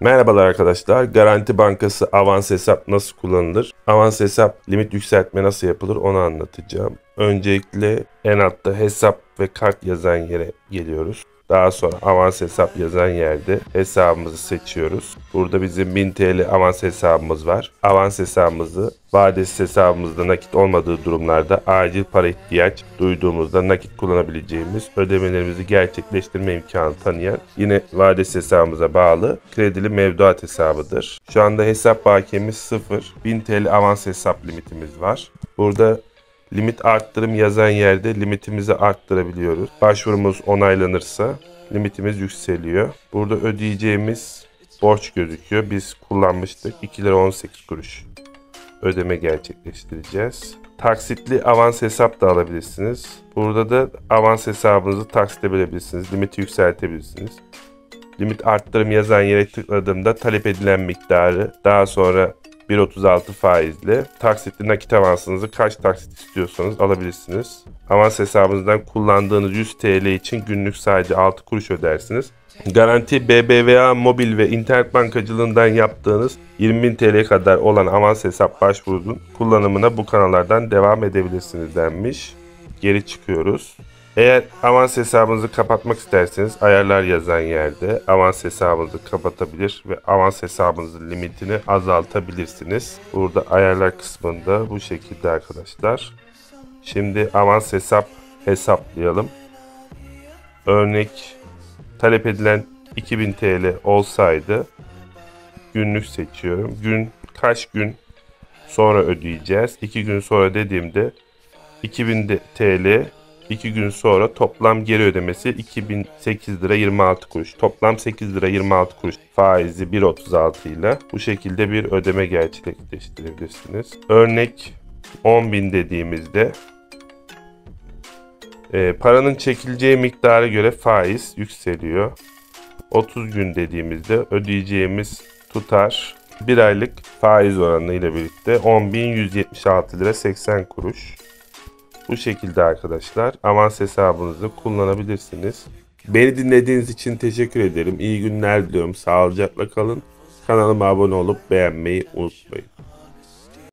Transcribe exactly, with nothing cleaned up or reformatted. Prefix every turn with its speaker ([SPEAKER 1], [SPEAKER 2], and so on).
[SPEAKER 1] Merhabalar arkadaşlar. Garanti Bankası avans hesap nasıl kullanılır? Avans hesap limit yükseltme nasıl yapılır onu anlatacağım. Öncelikle en altta hesap ve kart yazan yere geliyoruz. Daha sonra avans hesap yazan yerde hesabımızı seçiyoruz. Burada bizim bin T L avans hesabımız var. Avans hesabımızı vadesiz hesabımızda nakit olmadığı durumlarda acil para ihtiyaç duyduğumuzda nakit kullanabileceğimiz ödemelerimizi gerçekleştirme imkanı tanıyan yine vadesiz hesabımıza bağlı kredili mevduat hesabıdır. Şu anda hesap bakiyemiz sıfır. bin T L avans hesap limitimiz var. Burada limit arttırım yazan yerde limitimizi arttırabiliyoruz. Başvurumuz onaylanırsa limitimiz yükseliyor. Burada ödeyeceğimiz borç gözüküyor. Biz kullanmıştık. iki lira on sekiz kuruş ödeme gerçekleştireceğiz. Taksitli avans hesap da alabilirsiniz. Burada da avans hesabınızı taksite bölebilirsiniz. Limiti yükseltebilirsiniz. Limit arttırım yazan yere tıkladığımda talep edilen miktarı daha sonra bir virgül otuz altı faizle taksitli nakit avansınızı kaç taksit istiyorsanız alabilirsiniz. Avans hesabınızdan kullandığınız yüz T L için günlük sadece altı kuruş ödersiniz. Garanti B B V A mobil ve internet bankacılığından yaptığınız yirmi bin T L kadar olan avans hesap başvurunun kullanımına bu kanallardan devam edebilirsiniz denmiş. Geri çıkıyoruz. Eğer avans hesabınızı kapatmak isterseniz ayarlar yazan yerde avans hesabınızı kapatabilir ve avans hesabınızın limitini azaltabilirsiniz. Burada ayarlar kısmında bu şekilde arkadaşlar. Şimdi avans hesap hesaplayalım. Örnek talep edilen iki bin T L olsaydı günlük seçiyorum. Gün kaç gün sonra ödeyeceğiz? iki gün sonra dediğimde iki bin T L iki gün sonra toplam geri ödemesi iki bin sekiz lira yirmi altı kuruş. Toplam sekiz lira yirmi altı kuruş faizi bir virgül otuz altı ile bu şekilde bir ödeme gerçekleştirebilirsiniz. Örnek on bin dediğimizde e, paranın çekileceği miktara göre faiz yükseliyor. otuz gün dediğimizde ödeyeceğimiz tutar bir aylık faiz oranı ile birlikte on bin yüz yetmiş altı lira seksen kuruş. Bu şekilde arkadaşlar avans hesabınızı kullanabilirsiniz. Beni dinlediğiniz için teşekkür ederim. İyi günler diliyorum. Sağlıcakla kalın. Kanalıma abone olup beğenmeyi unutmayın.